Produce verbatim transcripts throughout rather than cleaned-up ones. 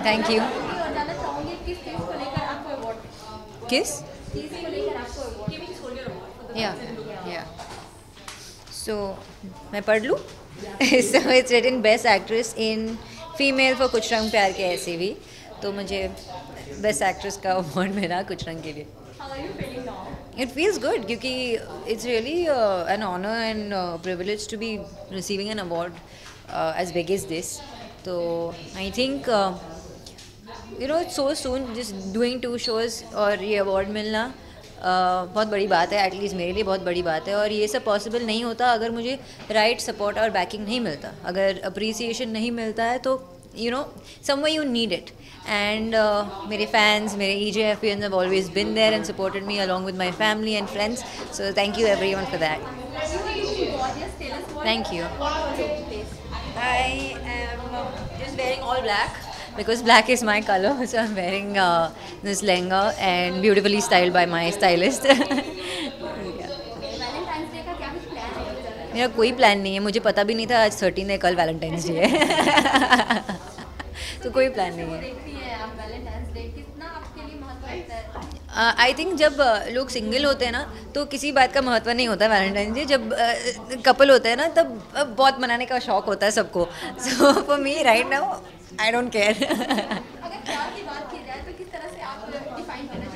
Thank you. और जानना चाहूँगी किस चीज़ को लेकर आपको अवार्ड, किस? चीज़ को लेकर आपको अवार्ड, गिविंग सोल्जर अवार्ड। या या सो मैं पढ़ लूँ? So it's written best actress in female for कुछ रंग प्यार के ऐसे भी, तो मुझे बेस्ट एक्ट्रेस का अवार्ड मिला कुछ रंग के लिए। How are you feeling now? It feels good क्योंकि it's really uh, an honor and uh, privilege to be receiving an award uh, as big as this. So I think uh, you know it's so soon just doing two shows और ये award मिलना uh, बहुत बड़ी बात है, at least मेरे लिए बहुत बड़ी बात है। और ये सब पॉसिबल नहीं होता अगर मुझे राइट सपोर्ट और बैकिंग नहीं मिलता, अगर अप्रिसिएशन नहीं मिलता है तो you know somewhere you need it. And uh, मेरे fans, मेरे E J F Ps have always been there and supported me along with my family and friends, so thank you everyone for that. You are looking gorgeous. Tell us what. Thank you. What was your place? I am uh, just wearing all black because black is my color, so I'm wearing uh, this lehenga and beautifully styled by my stylist. Yeah. Valentine's Day का क्या कुछ plan है? मेरा कोई plan नहीं है, मुझे पता भी नहीं था आज थर्टीन है, कल वैलेंटाइंस डे है। तो कोई प्लान नहीं है। देखती हैं आप वैलेंटाइंस डे कितना आपके लिए महत्व रखता है? आई थिंक जब uh, लोग सिंगल होते हैं ना तो किसी बात का महत्व नहीं होता वैलेंटाइन डे, जब कपल uh, होते हैं ना तब uh, बहुत मनाने का शौक होता है सबको। So for me right now I don't care. अगर प्यार की बात की जाए तो किस तरह से आप डिफाइन करना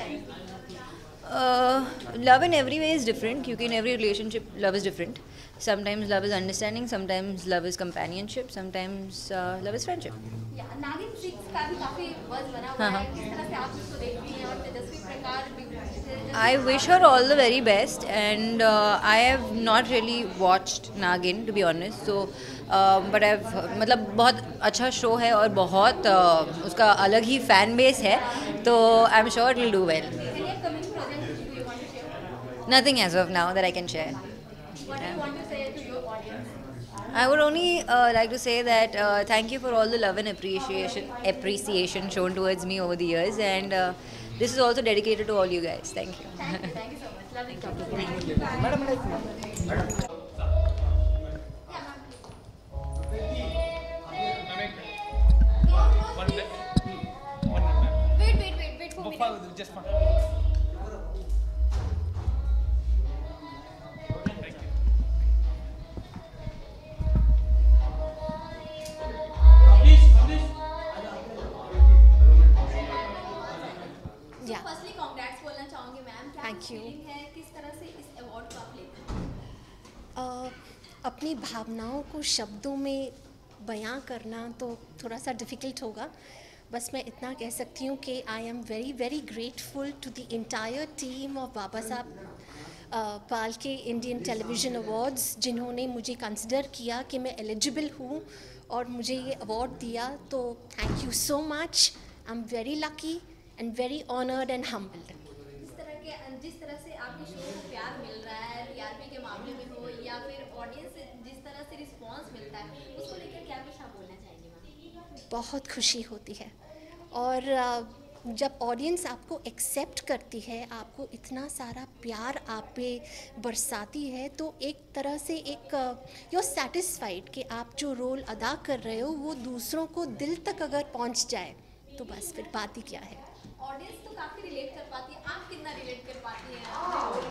चाहेंगे? Love in every way is different क्योंकि in every relationship love is different. Sometimes love is understanding, sometimes love is companionship, sometimes love is friendship. या नागिन सिक्स का भी काफी बuzz बना हुआ हाँ, है, हाँ। किस तरह से आप इसको देखती हैं? और तेजस्वी प्रकाश भी I wish her all the very best, and uh, I have not really watched Nagin to be honest. So, uh, but I've मतलब बहुत अच्छा शो है और बहुत uh, उसका अलग ही फैन बेस है, तो I'm sure it will do well. any upcoming project do you want to share? Nothing as of now that I can share. What do you want to say to your audience? I would only uh, like to say that uh, thank you for all the love and appreciation appreciation shown towards me over the years, and uh, this is also dedicated to all you guys. Thank you. Thank you, thank you so much. Lovely talking to you. Wait, wait, wait, wait for me. Just one. So firstly, congrats बोलना चाहूँगी ma'am. क्या Thank you. feeling है, किस तरह से इस award को आप लेते हैं? अ, अपनी भावनाओं को शब्दों में बयां करना तो थोड़ा सा डिफ़िकल्ट होगा, बस मैं इतना कह सकती हूँ कि I am very very grateful to the entire team of Baba Saheb Pal के इंडियन टेलीविज़न अवार्ड्स, जिन्होंने मुझे कंसिडर किया कि मैं एलिजिबल हूँ और मुझे ये अवार्ड दिया, तो thank you so much. I am very lucky and very honoured and humbled. जिस तरह के जिस तरह से आपके शो को प्यार मिल रहा है, टीआरपी के मामले में हो या फिर ऑडियंस से जिस तरह से रिस्पांस मिलता है, उसको लेकर क्या कुछ आप बोलना चाहेंगे मैम? बहुत खुशी होती है, और अ, जब ऑडियंस आपको एक्सेप्ट करती है, आपको इतना सारा प्यार आप पे बरसाती है, तो एक तरह से एक यू आर सेटिस्फाइड कि आप जो रोल अदा कर रहे हो वो दूसरों को दिल तक अगर पहुंच जाए तो बस फिर बात ही क्या है। ऑडियंस तो काफ़ी रिलेट कर पाती है, आप कितना रिलेट कर पाती हैं?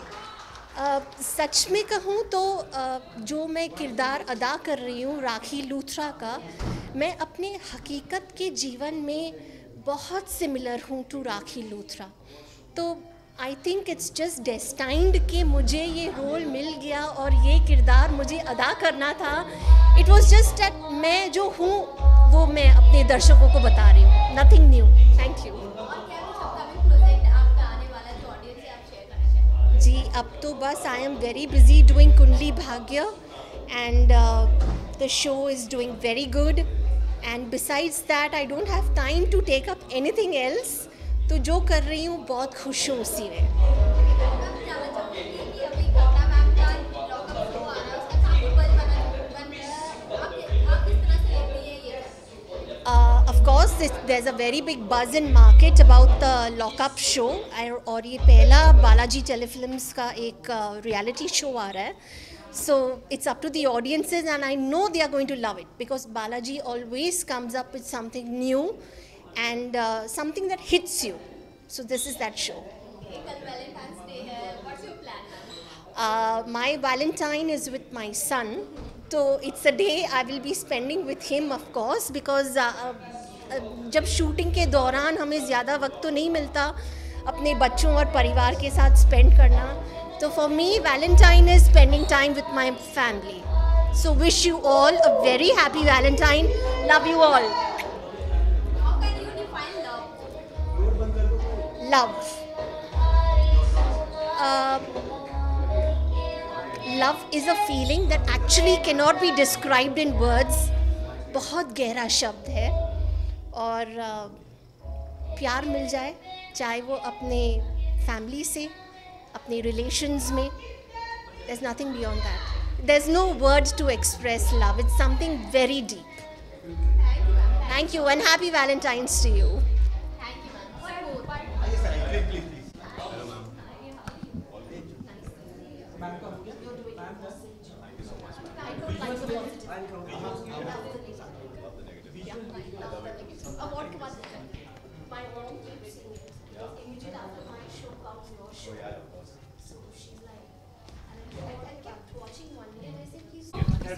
अ, सच में कहूँ तो अ, जो मैं किरदार अदा कर रही हूँ राखी लूथरा का, मैं अपने हकीकत के जीवन में बहुत सिमिलर हूँ टू राखी लूथरा। तो I think it's just destined कि मुझे ये रोल मिल गया और ये किरदार मुझे अदा करना था। इट वाज जस्ट दैट मैं जो हूँ वो मैं अपने दर्शकों को बता रही हूँ, नथिंग न्यू। Thank you. और क्या कुछ अपकमिंग प्रोजेक्ट आपका आने वाला है जो ऑडियंस से आप शेयर करना चाहेंगे? जी, अब तो बस I am very busy doing Kundali Bhagya, and the show is doing very good, and besides that I don't have time to take up anything else. तो जो कर रही हूँ बहुत खुश हूँ उसी में। मैं जानना चाहूँगी कि अभी कविता मैम का लॉकअप शो आ रहा है, उसका काफ़ी बuzz बना बन रहा है, आप आप किस तरह से लेती हैं ये? Uh, of course, this, there's a very big buzz in market about the lockup show, और ये पहला बालाजी टेलीफिल्म्स का एक रियलिटी uh, शो आ रहा है। So it's up to the audiences, and I know they are going to love it because Balaji always comes up with something new, and uh, something that hits you. So this is that show. कल Valentine's Day है, what's your plan ma'am? Uh, my Valentine is with my son. So it's a day I will be spending with him, of course, because uh, uh, जब shooting के दौरान हमें ज़्यादा वक्त तो नहीं मिलता अपने बच्चों और परिवार के साथ स्पेंड करना. तो for me, Valentine is spending time with my family. So wish you all a very happy Valentine. Love you all. How can you define love? Love. Uh, love is a feeling that actually cannot be described in words. बहुत गहरा शब्द है और uh, प्यार मिल जाए, चाहे वो अपने फैमिली से, अपने रिलेशंस में, there's nothing beyond that. There's no words to express love. It's something very deep. Thank you and happy Valentine's to you. Thank you ma'am. और अवार्ड के बाद my mom keeps saying immediately after my show comes your show. So she's like, and I kept watching one day and I said, please.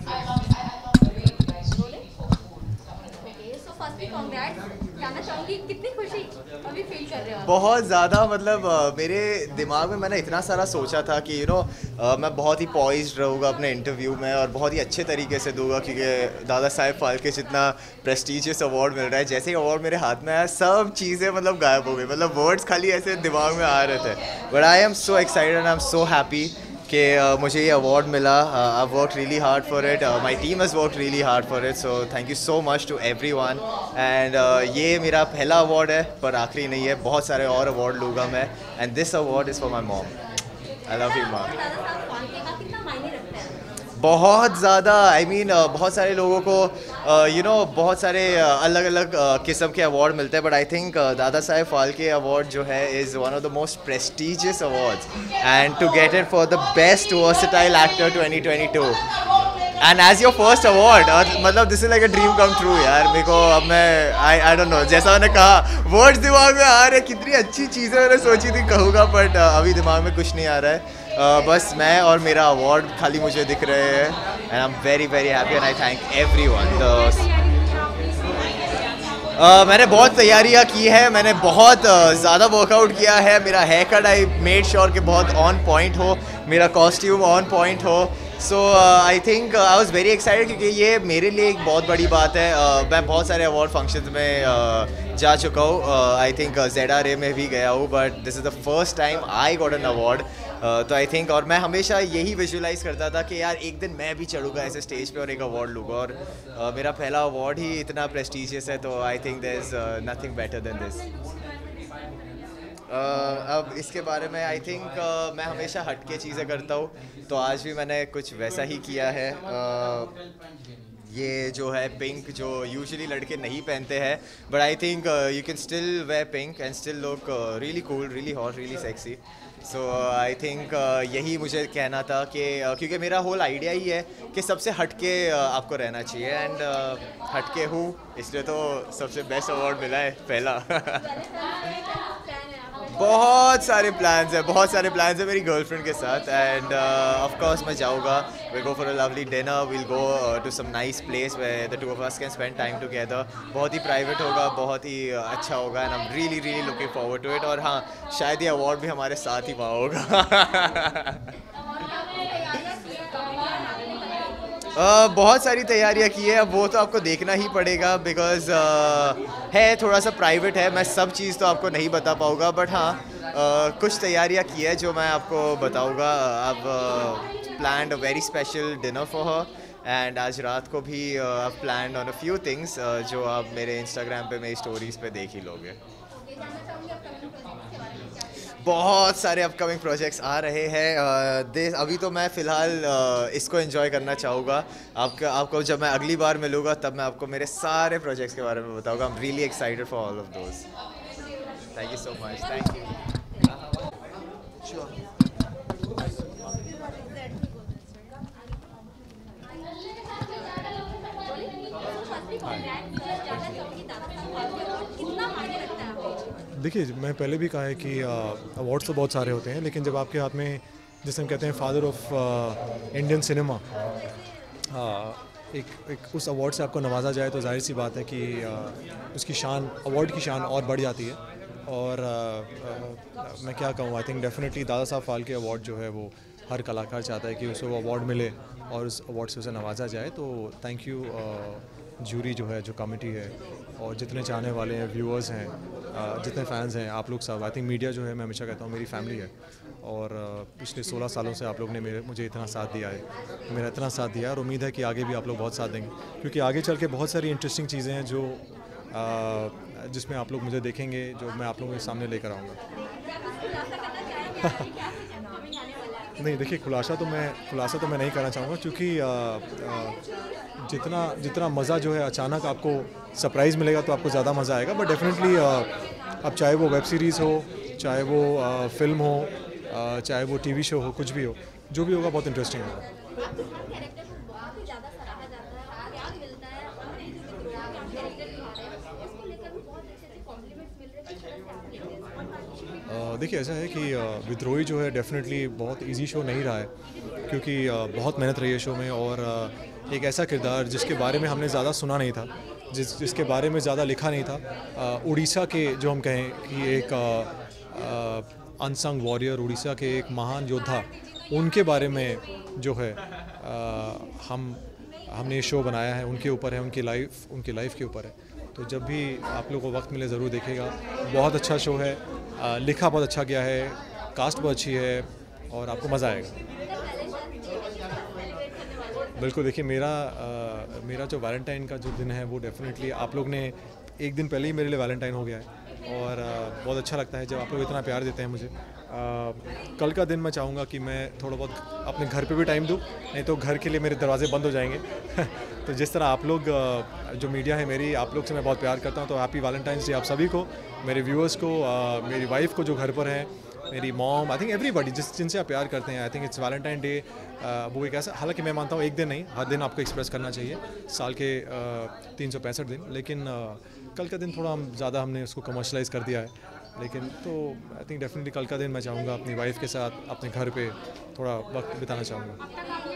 Okay, so firstly congrats. कहना चाहूँगी कितनी खुशी अभी feel कर रहे हो? बहुत ज़्यादा, मतलब अ, मेरे दिमाग में मैंने इतना सारा सोचा था कि यू नो मैं बहुत ही पॉइज्ड रहूँगा अपने इंटरव्यू में और बहुत ही अच्छे तरीके से दूंगा, क्योंकि दादा साहेब फाल्के जितना प्रेस्टीजियस अवार्ड मिल रहा है, जैसे ही अवार्ड मेरे हाथ में आया सब चीज़ें मतलब गायब हो गई, मतलब वर्ड्स खाली ऐसे दिमाग में आ रहे थे. But I am so excited and I am so happy कि uh, मुझे ये अवार्ड मिला. I work really hard for it, my team has work really hard for it, so thank you so much to everyone. And ये मेरा पहला award है पर आखिरी नहीं है, बहुत सारे और अवार्ड लूँगा मैं. And this award is for my mom. I love you mom. Dada Saheb Phalke का कितना मायने रखता है? बहुत ज़्यादा. आई मीन बहुत सारे लोगों को यू नो बहुत सारे अलग अलग किस्म के अवार्ड मिलते हैं, but I think Dada Saheb Phalke award जो है is one of the most prestigious awards, and to get it for the best versatile actor twenty twenty two and as your first award, और मतलब this is like a dream come true यार. मेरे को अब मैं आई I don't know, जैसा मैंने कहा वर्ड्स दिमाग में आ रहे, कितनी अच्छी चीज़ें मैंने सोची थी कहूँगा, बट अभी दिमाग में कुछ नहीं आ रहा है. Uh, बस मैं और मेरा अवार्ड खाली मुझे दिख रहे हैं, and I am very very happy and I thank everyone. मैंने बहुत तैयारियां की है, मैंने बहुत uh, ज़्यादा वर्कआउट किया है. मेरा haircut I made sure कि बहुत ऑन पॉइंट हो, मेरा कॉस्ट्यूम ऑन पॉइंट हो. So I think I was very excited, क्योंकि ये मेरे लिए एक बहुत बड़ी बात है. uh, मैं बहुत सारे अवार्ड फंक्शंस में uh, जा चुका हूँ. I think Z R A में भी गया हूँ, but this is the first time I got an award. तो आई थिंक, और मैं हमेशा यही विजुलाइज करता था कि यार एक दिन मैं भी चढ़ूँगा ऐसे स्टेज पे और एक अवार्ड लूँगा, और uh, मेरा पहला अवार्ड ही इतना प्रेस्टीजियस है, तो I think there is nothing better than this. अब इसके बारे में आई थिंक uh, मैं हमेशा हट के चीज़ें करता हूँ, तो आज भी मैंने कुछ वैसा ही किया है. uh, ये जो है पिंक, जो यूजुअली लड़के नहीं पहनते हैं, but I think you can still wear pink and still look really cool, really hot, really sexy. So I think यही मुझे कहना था कि uh, क्योंकि मेरा होल आइडिया ही है कि सबसे हटके uh, आपको रहना चाहिए, एंड uh, हटके हूँ, इसलिए तो सबसे बेस्ट अवार्ड मिला है पहला. बहुत सारे प्लान्स हैं, बहुत सारे प्लान्स हैं मेरी गर्लफ्रेंड के साथ, एंड ऑफ कोर्स मैं जाऊँगा. Will go for a lovely dinner, will go to some nice place where the two of us can spend time together. बहुत ही प्राइवेट होगा, बहुत ही uh, अच्छा होगा, and I am really really looking forward to it. और हाँ, शायद ये अवार्ड भी हमारे साथ ही वहाँ होगा. Uh, बहुत सारी तैयारियां की है, अब वो तो आपको देखना ही पड़ेगा, बिकॉज uh, है थोड़ा सा प्राइवेट है, मैं सब चीज़ तो आपको नहीं बता पाऊँगा, बट हाँ uh, कुछ तैयारियां की है जो मैं आपको बताऊँगा. अब planned a very special dinner for her, and आज रात को भी अब planned on a few things जो आप मेरे इंस्टाग्राम पे मेरी स्टोरीज़ पे देख ही लोगे. बहुत सारे अपकमिंग प्रोजेक्ट्स आ रहे हैं. देश अभी तो मैं फ़िलहाल इसको एंजॉय करना चाहूँगा. आपका आपको जब मैं अगली बार मिलूँगा तब मैं आपको मेरे सारे प्रोजेक्ट्स के बारे में बताऊँगा. I am really excited for all of those. Thank you so much. Thank you. So first देखिए, मैं पहले भी कहा है कि अवार्ड्स तो बहुत सारे होते हैं, लेकिन जब आपके हाथ में, जिसे हम कहते हैं फादर ऑफ इंडियन सिनेमा, एक एक उस अवार्ड से आपको नवाजा जाए तो जाहिर सी बात है कि आ, उसकी शान, अवार्ड की शान और बढ़ जाती है। और आ, आ, मैं क्या कहूँ, आई थिंक डेफिनेटली दादा साहब फाल्के अवार्ड जो है वो हर कलाकार चाहता है कि उसे वो अवार्ड मिले और उस अवार्ड से उसे नवाजा जाए। तो थैंक यू जूरी जो है, जो कमेटी है, और जितने चाहने वाले हैं, व्यूअर्स हैं, जितने फैंस हैं, आप लोग सब, आई थिंक मीडिया जो है, मैं हमेशा कहता हूँ मेरी फैमिली है। और पिछले सोलह सालों से आप लोग ने मेरे मुझे इतना साथ दिया है, मेरा इतना साथ दिया है, और उम्मीद है कि आगे भी आप लोग बहुत साथ देंगे, क्योंकि आगे चल के बहुत सारी इंटरेस्टिंग चीज़ें हैं जो जिसमें आप लोग मुझे देखेंगे, जो मैं आप लोगों के सामने लेकर आऊँगा। नहीं, देखिए, खुलासा तो मैं खुलासा तो मैं नहीं करना चाहूँगा, क्योंकि आ, आ, जितना जितना मज़ा जो है अचानक आपको सरप्राइज़ मिलेगा तो आपको ज़्यादा मज़ा आएगा। बट डेफिनेटली अब चाहे वो वेब सीरीज़ हो, चाहे वो आ, फिल्म हो, आ, चाहे वो टीवी शो हो, कुछ भी हो, जो भी होगा बहुत इंटरेस्टिंग होगा। देखिए, ऐसा है कि विद्रोही जो है डेफिनेटली बहुत इजी शो नहीं रहा है, क्योंकि बहुत मेहनत रही है शो में, और एक ऐसा किरदार जिसके बारे में हमने ज़्यादा सुना नहीं था, जिस जिसके बारे में ज़्यादा लिखा नहीं था, उड़ीसा के, जो हम कहें कि एक अनसंग वॉरियर, उड़ीसा के एक महान योद्धा, उनके बारे में जो है आ, हम हमने ये शो बनाया है, उनके ऊपर है, उनकी लाइफ उनकी लाइफ के ऊपर है। तो जब भी आप लोगों को वक्त मिले ज़रूर देखेगा। बहुत अच्छा शो है, आ, लिखा बहुत अच्छा गया है, कास्ट बहुत अच्छी है, और आपको मज़ा आएगा। बिल्कुल, देखिए, मेरा आ, मेरा जो वैलेंटाइन का जो दिन है वो डेफिनेटली आप लोग ने एक दिन पहले ही मेरे लिए वैलेंटाइन हो गया है, और आ, बहुत अच्छा लगता है जब आप लोग इतना प्यार देते हैं मुझे। आ, कल का दिन मैं चाहूँगा कि मैं थोड़ा बहुत अपने घर पे भी टाइम दूँ, नहीं तो घर के लिए मेरे दरवाजे बंद हो जाएंगे। तो जिस तरह आप लोग, जो मीडिया है मेरी, आप लोग से मैं बहुत प्यार करता हूँ, तो हैप्पी वैलेंटाइंस डे आप सभी को, मेरे व्यूअर्स को, आ, मेरी वाइफ को जो घर पर हैं, मेरी मॉम, आई थिंक एवरीबडी, जिस जिनसे आप प्यार करते हैं। I think it's Valentine day, वो एक ऐसा, हालांकि मैं मानता हूँ एक दिन नहीं, हर दिन आपको एक्सप्रेस करना चाहिए, साल के तीन सौ पैंसठ दिन, लेकिन आ, कल का दिन थोड़ा हम ज़्यादा हमने उसको कमर्शलाइज़ कर दिया है। लेकिन तो आई थिंक डेफिनेटली कल का दिन मैं चाहूँगा अपनी वाइफ के साथ अपने घर पे थोड़ा वक्त बिताना चाहूँगा।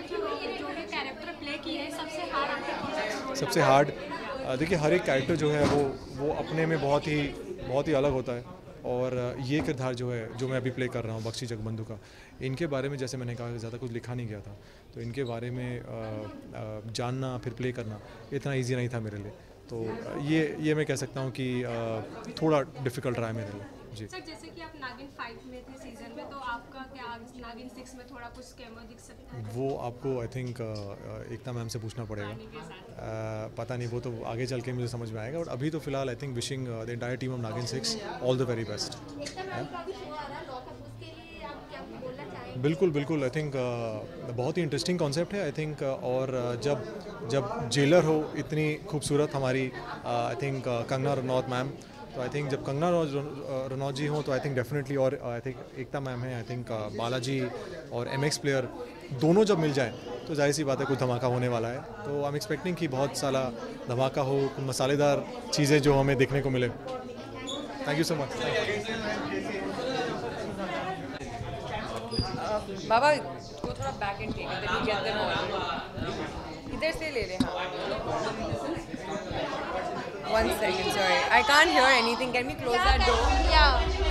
सबसे हार्ड, देखिए, हर एक कैरेक्टर जो है वो वो अपने में बहुत ही बहुत ही अलग होता है, और ये किरदार जो है, जो मैं अभी प्ले कर रहा हूँ, बख्शी जगबंधु का, इनके बारे में जैसे मैंने कहा ज़्यादा कुछ लिखा नहीं गया था, तो इनके बारे में आ, आ, जानना फिर प्ले करना इतना इजी नहीं था मेरे लिए। तो ये ये मैं कह सकता हूँ कि आ, थोड़ा डिफ़िकल्ट रहा है मेरे लिए। जी सर, जैसे कि आप नागिन फाइव में थे सीजन में, तो आपका क्या नागिन सिक्स में थोड़ा कुछ कैमरा दिख सकता है? वो आपको आई थिंक एकता मैम से पूछना पड़ेगा, आ, पता नहीं, वो तो आगे चल के मुझे समझ में आएगा। और अभी तो फिलहाल I think wishing the entire team of Naagin six all the very best. बिल्कुल बिल्कुल, आई थिंक uh, बहुत ही इंटरेस्टिंग कॉन्सेप्ट है, आई थिंक uh, और uh, जब जब जेलर हो इतनी खूबसूरत हमारी I think Kangana Ranaut ma'am, तो आई थिंक जब कंगना रनौत जी हों तो आई थिंक डेफिनेटली, और आई थिंक एकता मैम है, आई थिंक बालाजी और एम एक्स प्लेयर दोनों जब मिल जाएं तो जाहिर सी बात है कुछ धमाका होने वाला है। तो आई एम एक्सपेक्टिंग कि बहुत सारा धमाका हो, मसालेदार चीज़ें जो हमें देखने को मिले। Thank you so much. बाबा को थोड़ा back and take it, get them all, इधर से ले ले। One second, sorry, I can't hear anything, can we close that door? या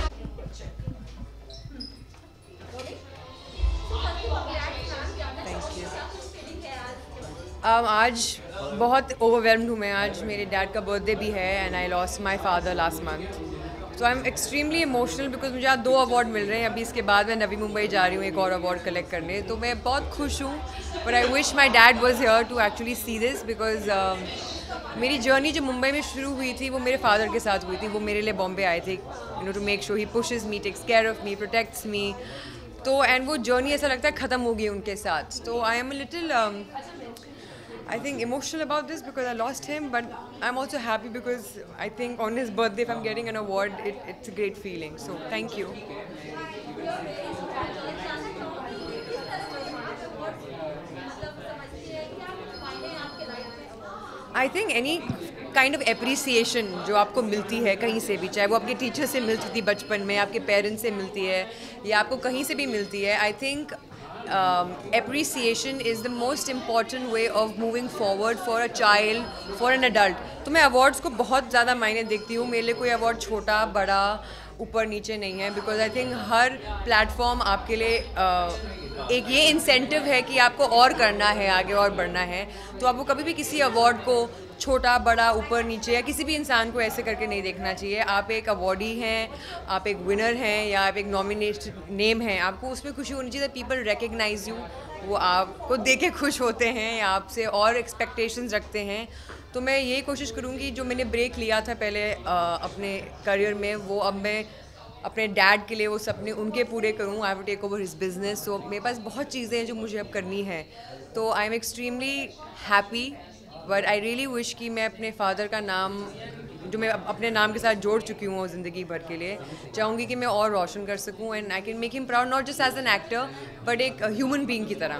थैंक यू। um, आज बहुत ओवरवेलम्ड हूँ मैं। आज मेरे डैड का बर्थडे भी है, and I lost my father last month, तो I am extremely emotional because मुझे आज दो अवार्ड मिल रहे हैं। अभी इसके बाद मैं नवी मुंबई जा रही हूँ एक और अवार्ड कलेक्ट करने, तो मैं बहुत खुश हूँ। But I wish my dad was here to actually see this, because मेरी जर्नी जो मुंबई में शुरू हुई थी वो मेरे फादर के साथ हुई थी। वो मेरे लिए बॉम्बे आए थे, you know, to make sure he pushes me, takes care of me, protects me. तो एंड वो जर्नी ऐसा लगता है ख़त्म हो गई उनके साथ। तो I am a little I think emotional about this because I lost him, but I'm also happy because I think on his birthday, if I'm getting an award, it, it's a great feeling. So thank you. I think any kind of appreciation जो आपको मिलती है कहीं से भी, चाहे वो आपके टीचर से मिलती थी बचपन में, आपके पेरेंट्स से मिलती है या आपको कहीं से भी मिलती है, I think appreciation is the most important way of moving forward for a child, for an adult. तो मैं अवार्ड्स को बहुत ज़्यादा मायने देखती हूँ. मेरे लिए कोई अवार्ड छोटा बड़ा ऊपर नीचे नहीं है, बिकॉज आई थिंक हर प्लेटफॉर्म आपके लिए uh, एक ये इंसेंटिव है कि आपको और करना है, आगे और बढ़ना है. तो आपको कभी भी किसी अवार्ड को छोटा बड़ा ऊपर नीचे या किसी भी इंसान को ऐसे करके नहीं देखना चाहिए. आप एक अवार्डी हैं, आप एक विनर हैं या आप एक नॉमिनेटेड नेम हैं, आपको उसमें खुशी होनी चाहिए. पीपल रिकग्नाइज यू, वो आपको देख के खुश होते हैं या आपसे और एक्सपेक्टेशंस रखते हैं. तो मैं यही कोशिश करूँगी जो मैंने ब्रेक लिया था पहले आ, अपने करियर में, वो अब मैं अपने डैड के लिए वो सपने उनके पूरे करूँ. I will take over his business. So मेरे पास बहुत चीज़ें हैं जो मुझे अब करनी है. तो I am extremely happy, but I really wish कि मैं अपने फादर का नाम जो मैं अपने नाम के साथ जोड़ चुकी हूँ ज़िंदगी भर के लिए, चाहूँगी कि मैं और रोशन कर सकूँ and I can make him proud, not just as an actor but एक ह्यूमन बीइंग की तरह.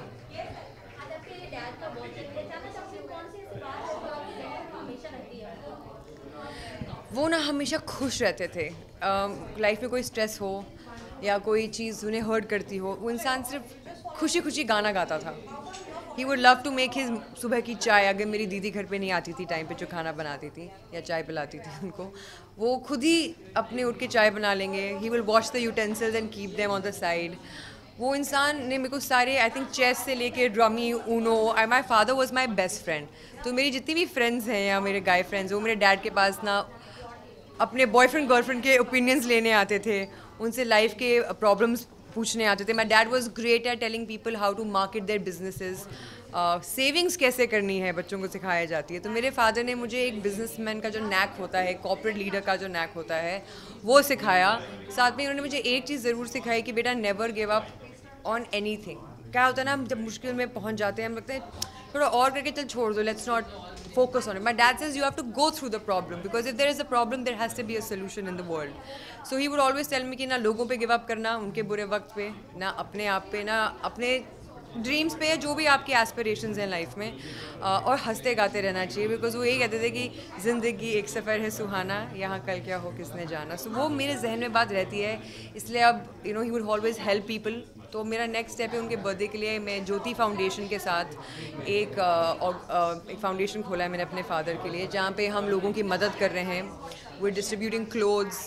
वो ना हमेशा खुश रहते थे. लाइफ uh, में कोई स्ट्रेस हो या कोई चीज़ उन्हें हर्ट करती हो, वो इंसान सिर्फ खुशी खुशी गाना गाता था. He would love to make his सुबह की चाय. अगर मेरी दीदी घर पे नहीं आती थी टाइम पे जो खाना बनाती थी या चाय पिलाती थी उनको, वो खुद ही अपने उठ के चाय बना लेंगे. He will wash the utensils and keep them on the side. वो इंसान ने मेरे को सारे आई थिंक चेस से लेके ड्रमी, Uno, I my father was my best friend. तो मेरी जितनी भी फ्रेंड्स हैं या मेरे गाय फ्रेंड्स, वो मेरे डैड के पास ना अपने बॉयफ्रेंड गर्लफ्रेंड के ओपिनियंस लेने आते थे, उनसे लाइफ के प्रॉब्लम्स पूछने आते थे. My dad was great at telling people how to market their businesses. Savings कैसे करनी है बच्चों को सिखाया जाती है. तो मेरे फादर ने मुझे एक बिजनेसमैन का जो नैक होता है, कॉर्पोरेट लीडर का जो नैक होता है, वो सिखाया. साथ में उन्होंने मुझे एक चीज़ ज़रूर सिखाई कि बेटा never give up on anything. क्या होता है ना, हम जब मुश्किल में पहुँच जाते हैं हम लगते हैं थोड़ा और करके चल छोड़ दो, let's not focus on it. My dad says you have to go through the problem because if there is a problem there has to be a solution in the world. So he would always tell me कि ना लोगों पे give up करना उनके बुरे वक्त पे, ना अपने आप पे, ना अपने ड्रीम्स पे, जो भी आपके एस्पिरेशंस हैं लाइफ में, और हंसते गाते रहना चाहिए. बिकॉज वो यही कहते थे कि ज़िंदगी एक सफ़र है सुहाना, यहाँ कल क्या हो किसने जाना. सो so, वो मेरे जहन में बात रहती है. इसलिए अब you know he would always help people. तो मेरा नेक्स्ट स्टेप है उनके बर्थडे के लिए मैं ज्योति फाउंडेशन के साथ एक uh, एक फाउंडेशन खोला है मैंने अपने फादर के लिए, जहाँ पे हम लोगों की मदद कर रहे हैं. We distributing clothes,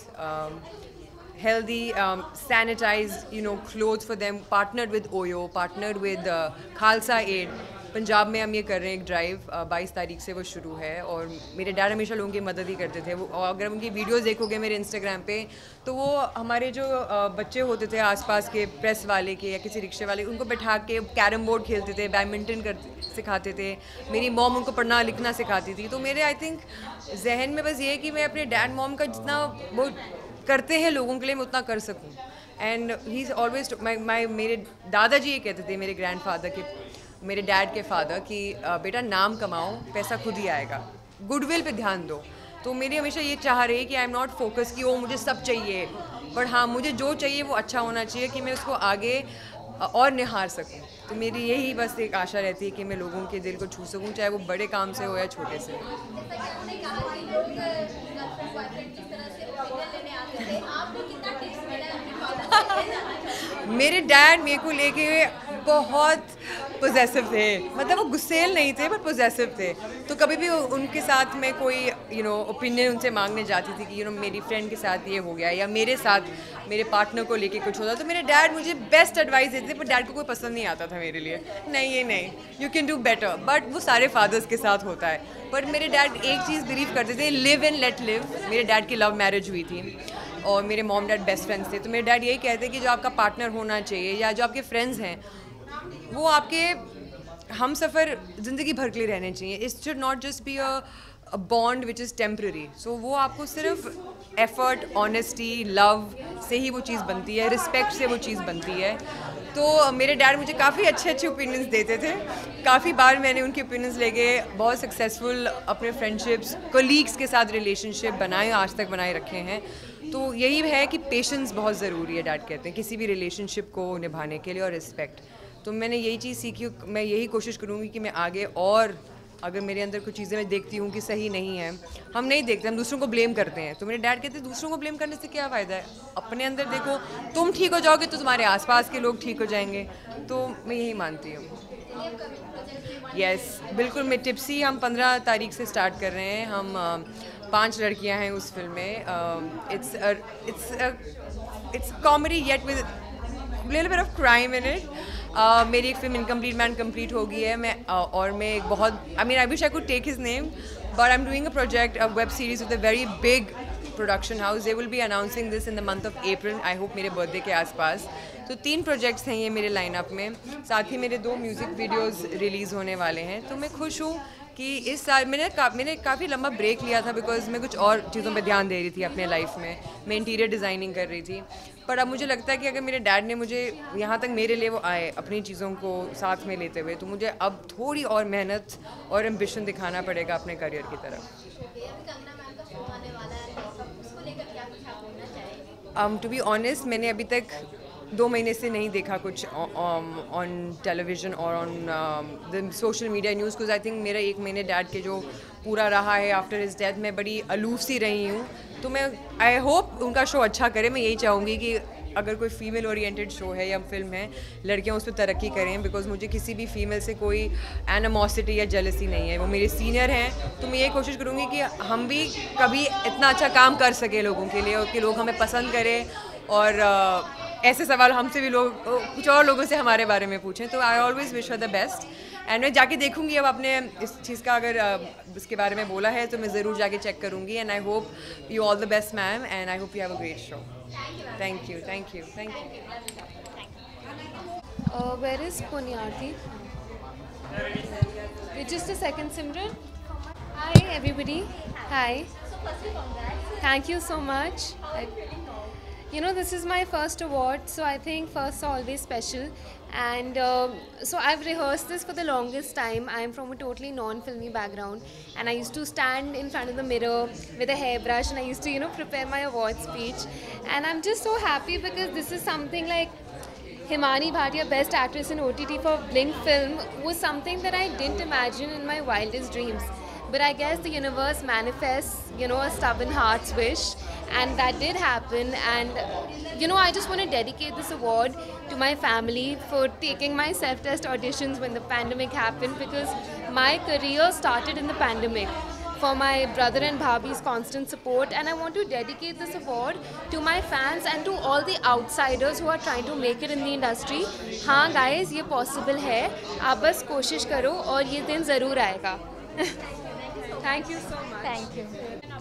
healthy um, sanitized you know clothes for them, partnered with Oyo, partnered with uh, Khalsa Aid. Punjab में हम ये कर रहे हैं एक ड्राइव, बाईस तारीख से वो शुरू है. और मेरे डैड हमेशा लोगों की मदद ही करते थे. वो अगर उनकी वीडियोस देखोगे मेरे इंस्टाग्राम पे, तो वो हमारे जो बच्चे होते थे आसपास के, प्रेस वाले के या किसी रिक्शे वाले, उनको बैठा के कैरम बोर्ड खेलते थे, बैडमिंटन कर सिखाते थे. मेरी मॉम उनको पढ़ना लिखना सिखाती थी. तो मेरे आई थिंक जहन में बस ये है कि मैं अपने डैड मॉम का जितना वो करते हैं लोगों के लिए मैं उतना कर सकूं. And he is always my मेरे दादाजी ये कहते थे, मेरे ग्रैंड फादर के, मेरे डैड के फादर, कि बेटा नाम कमाओ, पैसा खुद ही आएगा, गुडविल पे ध्यान दो. तो मेरी हमेशा ये चाह रही है कि आई एम नॉट फोकस कि वो मुझे सब चाहिए, बट हाँ मुझे जो चाहिए वो अच्छा होना चाहिए कि मैं उसको आगे और निहार सकूं. तो मेरी यही बस एक आशा रहती है कि मैं लोगों के दिल को छू सकूं, चाहे वो बड़े काम से हो या छोटे से. मेरे डैड मेरे को लेके बहुत पोजेसिव थे. मतलब वो गुस्सेल नहीं थे बट पोजेसिव थे. तो कभी भी उनके साथ में कोई यू नो ओपिनियन उनसे मांगने जाती थी कि यू नो मेरी फ्रेंड के साथ ये हो गया या मेरे साथ मेरे पार्टनर को लेके कुछ होता, तो मेरे डैड मुझे बेस्ट एडवाइस देते थे. पर डैड को कोई पसंद नहीं आता था मेरे लिए, नहीं ये नहीं, you can do better. But वो सारे फादर्स के साथ होता है. बट मेरे डैड एक चीज़ बिलीव करते थे, लिव एंड लेट लिव. मेरे डैड की लव मैरिज हुई थी और मेरे मॉम डैड बेस्ट फ्रेंड्स थे. तो मेरे डैड यही कहते हैं कि जो आपका पार्टनर होना चाहिए या जो आपके फ्रेंड्स हैं वो आपके हम सफ़र ज़िंदगी भर के लिए रहने चाहिए. It should not just be a bond which is temporary. So वो आपको सिर्फ एफर्ट, ऑनेस्टी, लव से ही वो चीज़ बनती है, रिस्पेक्ट से वो चीज़ बनती है. तो मेरे डैड मुझे काफ़ी अच्छे अच्छे ओपिनियंस देते थे. काफ़ी बार मैंने उनके ओपिनियंस लेके बहुत सक्सेसफुल अपने फ्रेंडशिप्स, कोलीग्स के साथ रिलेशनशिप बनाए, आज तक बनाए रखे हैं. तो यही है कि पेशेंस बहुत ज़रूरी है, डैड कहते हैं, किसी भी रिलेशनशिप को निभाने के लिए, और रिस्पेक्ट. तो मैंने यही चीज़ सीखी. मैं यही कोशिश करूँगी कि मैं आगे और अगर मेरे अंदर कुछ चीज़ें मैं देखती हूँ कि सही नहीं है, हम नहीं देखते, हम दूसरों को ब्लेम करते हैं। तो मेरे डैड कहते हैं दूसरों को ब्लेम करने से क्या फ़ायदा है, अपने अंदर देखो, तुम ठीक हो जाओगे तो तुम्हारे आसपास के लोग ठीक हो जाएंगे। तो मैं यही मानती हूँ। यस yes, बिल्कुल। मैं टिप्सी हम पंद्रह तारीख से स्टार्ट कर रहे हैं। हम uh, पांच लड़कियां हैं उस फिल्म में। It's it's it's comedy yet with little bit of crime in it. मेरी एक फिल्म इनकम्प्लीट मैन कंप्लीट हो गई है। मैं uh, और मैं एक बहुत I mean I wish I could take his name but I am doing a project, a web series with a very big production house. They will be announcing this in the month of April, I hope मेरे birthday के आसपास। तो तीन projects हैं ये मेरे lineup में, साथ ही मेरे दो म्यूज़िक वीडियोस रिलीज़ होने वाले हैं। तो मैं खुश हूँ कि इस साल मैंने का, मैंने काफ़ी लंबा ब्रेक लिया था बिकॉज मैं कुछ और चीज़ों पे ध्यान दे रही थी अपने लाइफ में। मैं इंटीरियर डिज़ाइनिंग कर रही थी, पर अब मुझे लगता है कि अगर मेरे डैड ने मुझे यहाँ तक मेरे लिए वो आए अपनी चीज़ों को साथ में लेते हुए, तो मुझे अब थोड़ी और मेहनत और एम्बिशन दिखाना पड़ेगा अपने करियर की तरफ। टू बी ऑनेस्ट, मैंने अभी तक दो महीने से नहीं देखा कुछ ऑन टेलीविज़न और on the social media news, because I think मेरा एक महीने डैड के जो पूरा रहा है आफ्टर हिज डेथ, मैं बड़ी अलूफ सी रही हूँ। तो मैं आई होप उनका शो अच्छा करे। मैं यही चाहूँगी कि अगर कोई फीमेल ओरिएंटेड शो है या फिल्म है, लड़कियाँ उस पर तरक्की करें, बिकॉज मुझे किसी भी फीमेल से कोई एनिमोसिटी या जेलसी नहीं है। वो मेरे सीनियर हैं, तो मैं ये कोशिश करूँगी कि हम भी कभी इतना अच्छा काम कर सके लोगों के लिए, और कि लोग हमें पसंद करें, और uh, ऐसे सवाल हमसे भी लोग कुछ और लोगों से हमारे बारे में पूछें। तो I always wish her the best, and मैं जाके देखूंगी। अब आपने इस चीज़ का अगर uh, इसके बारे में बोला है तो मैं ज़रूर जाके चेक करूंगी। And I hope you all the best ma'am, and I hope you have a great show. Thank you thank you thank you. Where is Punyarthi? Just a second, Simran. Hi everybody. Hi. Thank you so much. I, you know, this is my first award, so I think firsts are always special. And um so I've rehearsed this for the longest time. I'm from a totally non-filmy background, and I used to stand in front of the mirror with a hairbrush, and I used to, you know, prepare my award speech. And I'm just so happy because this is something like Himani Bhatia, Best Actress in O T T for Blink film, was something that I didn't imagine in my wildest dreams. But I guess the universe manifests, you know, a stubborn heart's wish, and that did happen. And, you know, I just want to dedicate this award to my family for taking my self-test auditions when the pandemic happened, because my career started in the pandemic. For my brother and bhabhi's constant support, and I want to dedicate this award to my fans and to all the outsiders who are trying to make it in the industry. हाँ guys, ये possible है, आप बस कोशिश करो और ये दिन ज़रूर आएगा। Thank you so much. Thank you.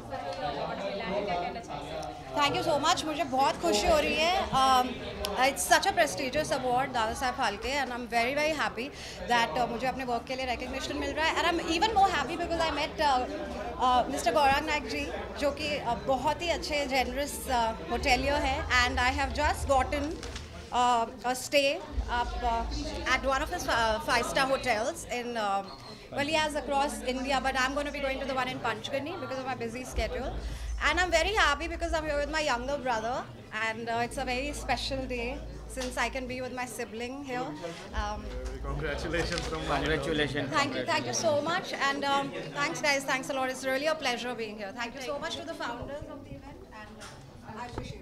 Thank you so much. मुझे बहुत खुशी हो रही है। It's such a prestigious award, Dada Saheb Phalke, and I am very very happy that मुझे अपने वर्क के लिए रिकग्निशन मिल रहा है। And I am even more happy because I met mister Gaurang Nayak ji, जो कि uh, बहुत ही अच्छे जेनरस होटेलियर है, and I have just gotten a stay up uh, at one of his uh, five-star hotels in, uh, well, he has across India, but I'm going to be going to the one in Panchgani because of my busy schedule. And I'm very happy because I'm here with my younger brother, and uh, it's a very special day since I can be with my sibling here. Um, Congratulations from Congratulations. Thank you, thank you so much, and um, thanks guys, thanks a lot. It's really a pleasure being here. Thank you so much to the founders of the event, and uh, I appreciate it.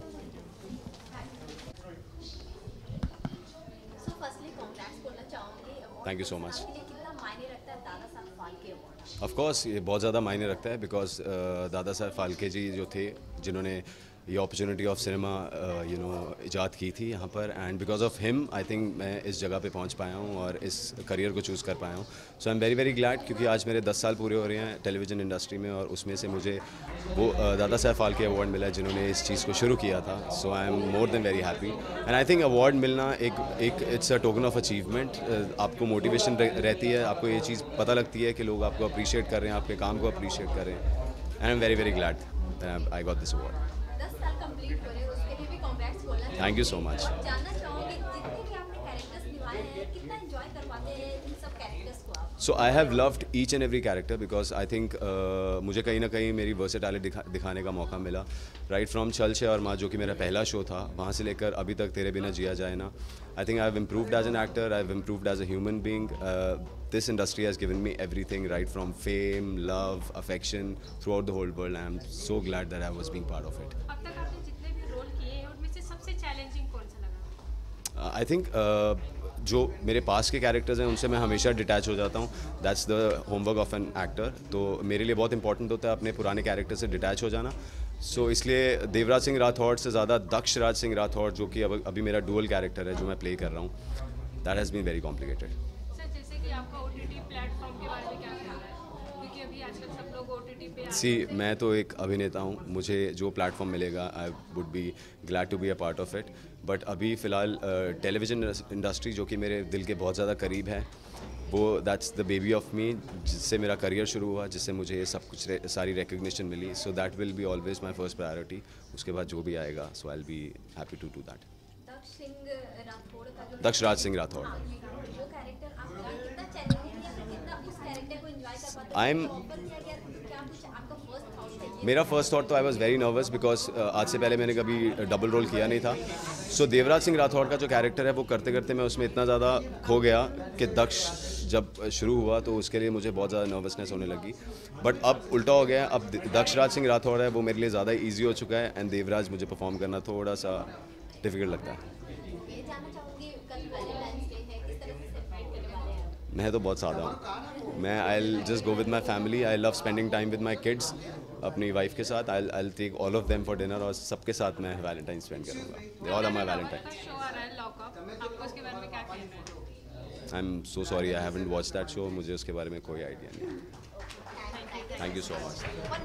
Thank you so much. Of course ये बहुत ज़्यादा मायने रखता है, because दादा साहब फाल्के जी जो थे, जिन्होंने ये opportunity of cinema you know इजाद की थी यहाँ पर, and because of him I think मैं इस जगह पे पहुँच पाया हूँ और इस करियर को चूज़ कर पाया हूँ। So I am very very glad, क्योंकि आज मेरे दस साल पूरे हो रहे हैं टेलीविज़न इंडस्ट्री में, और उसमें से मुझे वो uh, दादा साहब फाल्के अवार्ड मिला जिन्होंने इस चीज़ को शुरू किया था। So I am more than very happy, and I think award मिलना एक एक it's a token of achievement. आपको मोटिवेशन रहती है, आपको ये चीज़ पता लगती है कि लोग आपको अप्रिशिएट कर रहे हैं, आपके काम को अप्रिशिएट कर रहे हैं, and I am very very glad I got this award. Thank you so much. So I have loved each and every character because I think मुझे कहीं ना कहीं मेरी वर्सेटैलिटी दिखा, दिखाने का मौका मिला. राइट फ्रॉम छल छह और माँ, जो कि मेरा पहला शो था, वहाँ से लेकर अभी तक तेरे बिना जिया जाए ना. I think I have improved as an actor, I have improved as a human being. This industry has given me everything, right from fame, love, affection throughout the whole world. I am so glad that I was being part of it. अब तक आपने जितने भी role किए हैं उनमें से सबसे चैलेंजिंग कौन सा लगा? आई थिंक जो मेरे पास के कैरेक्टर्स हैं उनसे मैं हमेशा डिटैच हो जाता हूँ. That's the homework of an actor. तो मेरे लिए बहुत इंपॉर्टेंट होता है अपने पुराने कैरेक्टर से डिटैच हो जाना. सो so, इसलिए देवराज सिंह राठौड़ से ज़्यादा दक्ष राज सिंह राठौड़, जो कि अब अभी मेरा डुअल कैरेक्टर है जो मैं प्ले कर रहा हूँ, that has been very complicated. आपका ओटीटी प्लेटफॉर्म के बारे में क्या कहना है? क्योंकि अभी आजकल सब लोग ओटीटी पे सी मैं तो एक अभिनेता हूँ, मुझे जो प्लेटफॉर्म मिलेगा I would be glad to be a part of it. But अभी फ़िलहाल टेलीविज़न इंडस्ट्री, जो कि मेरे दिल के बहुत ज़्यादा करीब है, वो that's the baby of me, जिससे मेरा करियर शुरू हुआ, जिससे मुझे सब कुछ सारी रिकग्निशन मिली. So that will be always my first priority. उसके बाद जो भी आएगा, so I will be happy to do that. Daksh Raj Singh Rathore. I am मेरा फर्स्ट थॉट तो I was very nervous because आज से पहले मैंने कभी डबल रोल किया नहीं था. सो so, देवराज सिंह राठौड़ का जो कैरेक्टर है वो करते करते मैं उसमें इतना ज़्यादा खो गया कि दक्ष जब शुरू हुआ तो उसके लिए मुझे बहुत ज़्यादा नर्वसनेस होने लगी. बट अब उल्टा हो गया. अब दक्ष राज सिंह राठौड़ है वो मेरे लिए ज़्यादा ईजी हो चुका है एंड देवराज मुझे परफॉर्म करना थोड़ा सा डिफ़िकल्ट लगता है. मैं तो बहुत सादा हूँ. मैं I will just go with my family. I love spending time with my kids, अपनी वाइफ के साथ. I I take all of them for dinner और सबके साथ मैं वैलेंटाइन स्पेंड करूँगा. They all are my Valentine. I am so sorry, I haven't watch that show. मुझे उसके बारे में कोई आइडिया नहीं है. Thank you so much.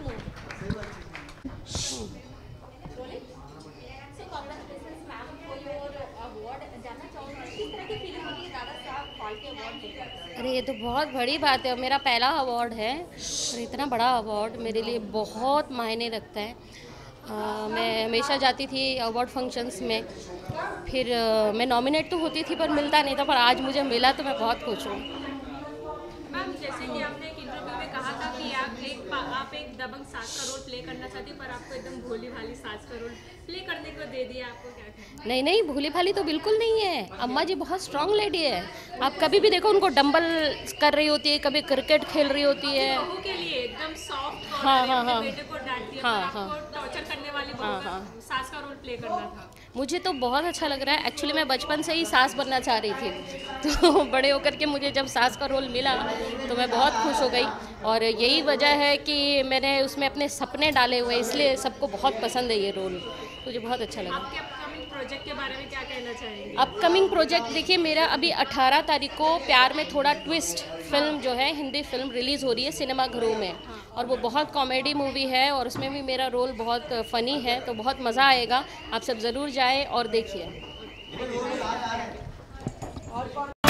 अरे ये तो बहुत बड़ी बात है. मेरा पहला अवार्ड है और इतना बड़ा अवार्ड मेरे लिए बहुत मायने रखता है. आ, मैं हमेशा जाती थी अवार्ड फंक्शंस में, फिर आ, मैं नॉमिनेट तो होती थी पर मिलता नहीं था, पर आज मुझे मिला तो मैं बहुत खुश हूँ. मैम, जैसे कि आपने एक इंटरव्यू में कहा था कि आप एक आप एक दबंग सास का रोल प्ले करना चाहती हो, पर आपको एकदम भोली भाली सास का रोल प्ले करने को दे दिया. आपको क्या कहना है? नहीं नहीं, भोली भाली तो बिल्कुल नहीं है. अम्मा जी बहुत स्ट्रांग लेडी है. आप कभी भी देखो उनको डंबल कर रही होती है, कभी क्रिकेट खेल रही होती है. बहू के लिए एकदम सॉफ्ट. हाँ हाँ हाँ बेटे को डांटती है, हाँ पर हाँ आपको टॉर्चर करने वाली हाँ हाँ सास का रोल प्ले करना था. मुझे तो बहुत अच्छा लग रहा है. एक्चुअली मैं बचपन से ही सास बनना चाह रही थी, तो बड़े होकर के मुझे जब सास का रोल मिला तो मैं बहुत खुश हो गई. और यही वजह है कि मैंने उसमें अपने सपने डाले हुए, इसलिए सबको बहुत पसंद है ये रोल. मुझे बहुत अच्छा लगा. आपके अपकमिंग प्रोजेक्ट के बारे में क्या कहना चाहेंगे? अपकमिंग प्रोजेक्ट देखिए, मेरा अभी अठारह तारीख को प्यार में थोड़ा ट्विस्ट फिल्म जो है, हिंदी फिल्म रिलीज़ हो रही है सिनेमा घरों में, और वो बहुत कॉमेडी मूवी है और उसमें भी मेरा रोल बहुत फ़नी है, तो बहुत मज़ा आएगा. आप सब ज़रूर जाएं और देखिए.